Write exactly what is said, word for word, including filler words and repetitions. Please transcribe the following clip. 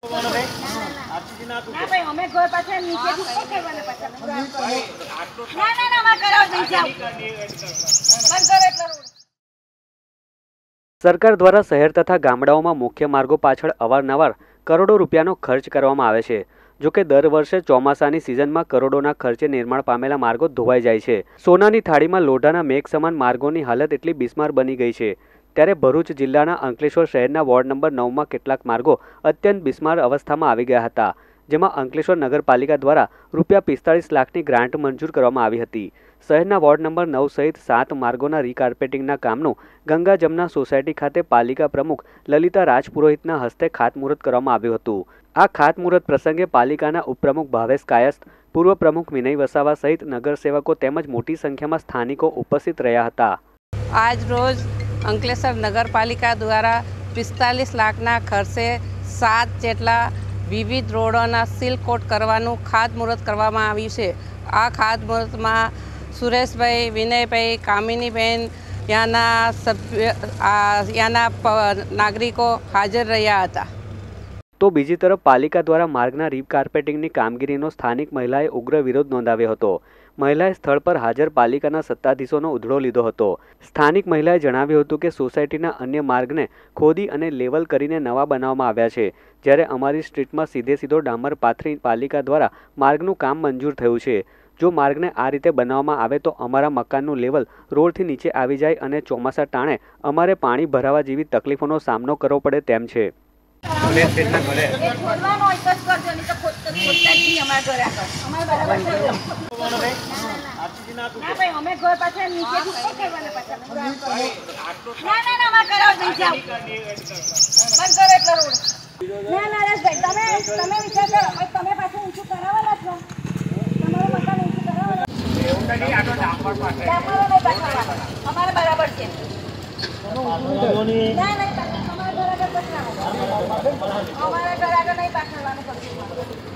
સરકાર દ્વારા શહેર તથા ગામડાઓમાં મુખ્ય માર્ગો પાછળ અવારનવાર કરોડો રૂપિયાનો ખર્ચ કરવામાં આવે છે. જો કે દર વર્ષે ચોમાસાની સિઝનમાં કરોડોના ખર્ચે નિર્માણ પામેલા માર્ગો ધોવાઈ જાય છે. સોનાની થાળીમાં લોઢાના મેઘ સમાન માર્ગોની હાલત એટલી બિસ્માર બની ગઈ છે. ત્યારે ભરૂચ જિલ્લાના અંકલેશ્વર શહેરના વોર્ડ નંબર નવમાં કેટલાક માર્ગો અત્યંત બિસ્માર અવસ્થામાં આવી ગયા હતા, જેમાં અંકલેશ્વર નગરપાલિકા દ્વારા રૂપિયા પિસ્તાળીસ લાખની ગ્રાન્ટ મંજૂર કરવામાં આવી હતી. શહેરના વોર્ડ નંબર નવ સહિત સાત માર્ગોના રીકાર્પેટિંગના કામનું ગંગા જમના સોસાયટી ખાતે પાલિકા પ્રમુખ લલિતા રાજપુરોહિતના હસ્તે ખાતમુહૂર્ત કરવામાં આવ્યું હતું. આ ખાતમુહૂર્ત પ્રસંગે પાલિકાના ઉપપ્રમુખ ભાવેશ કાયસ્થ, પૂર્વ પ્રમુખ વિનય વસાવા સહિત નગરસેવકો તેમજ મોટી સંખ્યામાં સ્થાનિકો ઉપસ્થિત રહ્યા હતા. આજ રોજ અંકલેશ્વર નગરપાલિકા દ્વારા પિસ્તાલીસ લાખના ખર્ચે સાત જેટલા વિવિધ રોડોના સીલ કોટ કરવાનું ખાતમુહૂર્ત કરવામાં આવ્યું છે. આ ખાતમુહૂર્તમાં સુરેશભાઈ, વિનયભાઈ, કામિનીબેન, ત્યાંના સભ્ય ત્યાંના નાગરિકો હાજર રહ્યા હતા. તો બીજી તરફ પાલિકા દ્વારા માર્ગના રીકાર્પેટિંગની કામગીરીનો સ્થાનિક મહિલાએ ઉગ્ર વિરોધ નોંધાવ્યો હતો. મહિલાએ સ્થળ પર હાજર પાલિકાના સત્તાધીશોનો ઉધડો લીધો હતો. સ્થાનિક મહિલાએ જણાવ્યું હતું કે સોસાયટીના અન્ય માર્ગને ખોદી અને લેવલ કરીને નવા બનાવવામાં આવ્યા છે, જ્યારે અમારી સ્ટ્રીટમાં સીધે સીધો ડામર પાથરી પાલિકા દ્વારા માર્ગનું કામ મંજૂર થયું છે. જો માર્ગને આ રીતે બનાવવામાં આવે તો અમારા મકાનનું લેવલ રોડથી નીચે આવી જાય અને ચોમાસા ટાણે અમારે પાણી ભરાવા જેવી તકલીફોનો સામનો કરવો પડે તેમ છે. અમારે બરાબર છે. અમારા ઘર આગળ નહીં પાછળવાનું.